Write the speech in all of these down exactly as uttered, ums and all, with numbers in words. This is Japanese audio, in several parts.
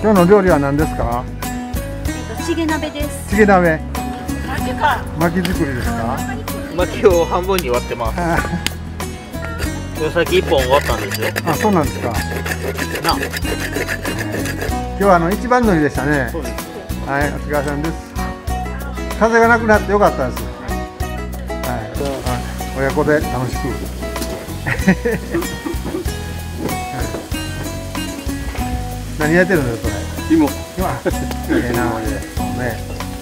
今日の料理は何ですか？ チゲ鍋です。 チゲ鍋。巻き作りですか？ 巻きを半分に割ってます。さっき一本終わったんですよ。 あ、そうなんですか。な。今日はあの一番乗りでしたね。そうです。はい、お疲れさんです。風がなくなってよかったです。はい。親子で楽しく。何やってるんですか、それ。芋。今。ええな。ね。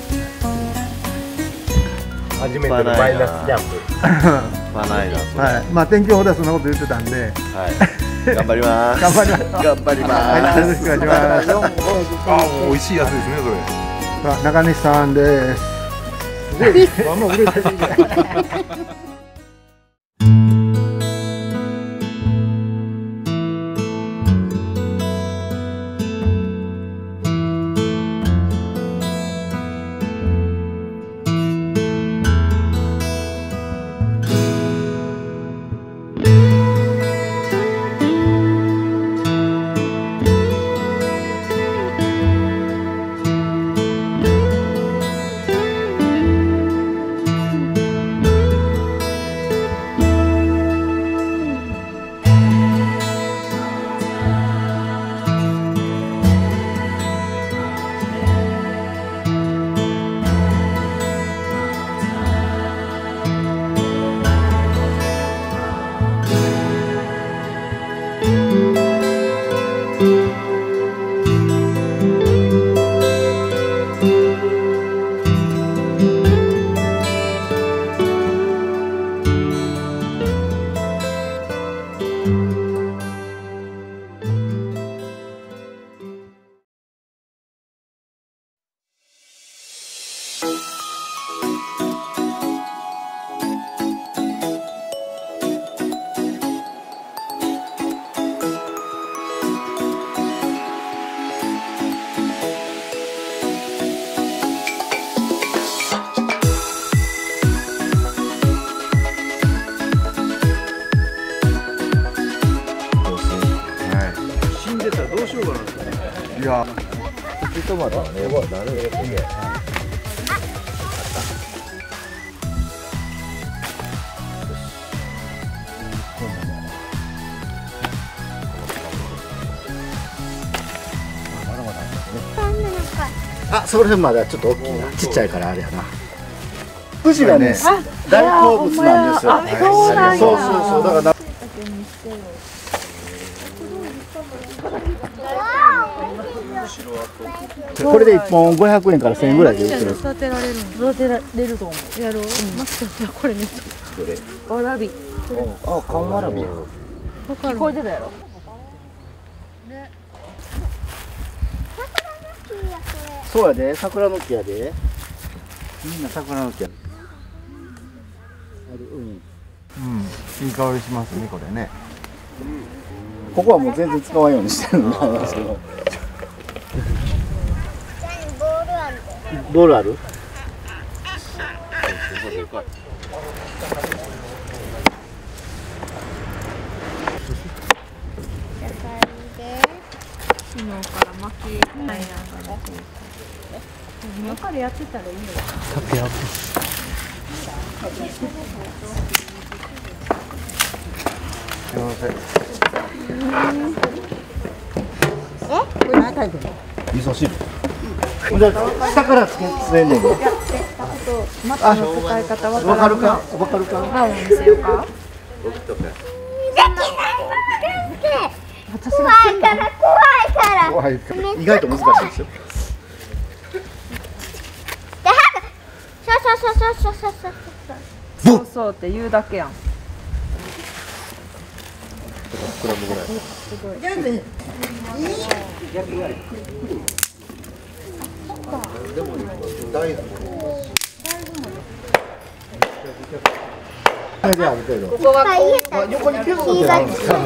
初めてのマイナスジャンプ。 まあないな。 はい。まあ天気予報でそんなこと言ってたんで。 はい。頑張ります。頑張ります。頑張ります。 はい、よろしくお願いします。 あ、美味しいやつですね、それ。 さあ、中西さんです。すごい。もう売れてるじゃん。いや、プチトマトはね、なるほどね。あ、それまではちょっと大きいな、ちっちゃいからあれやな。富士がね、大好物なんですよ。そうそうそう、だから。これでいっぽんごひゃくえんからせんえんぐらいで売ってる。 育てられる育てられると思う。やろう。マスクこれね。わらび。 あ、缶わらび。 聞こえてたやろ。 そうやで、桜の木やで。みんな桜の木や。 うん、いい香りしますね、これね。 ここはもう全然使わんようにしてるんですけど。ボールある？ 昨日から巻きたいな。今からやってたらいいよ。 竹やぶ。すみません。 え？これ何書いてるの？ 味噌汁。じゃあ下からつけんねんの。 マットの使い方わかるか？わかるか？ 何にせよか？ 私が怖いから怖いから。 怖いから。意外と難しいですよ。 で、早く。そうそうそうそうそうそうそう。 そうそうって言うだけやん。 クラムぐらい。すごい。全然。でも大豆も。ある程度。ここが横にピュッとなるんですか。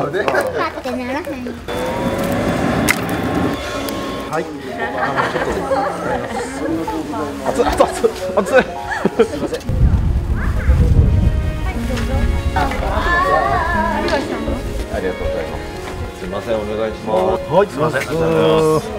はい。熱い熱い熱い。すみません。ありがとうございます。すみません、お願いします。はい、すみません。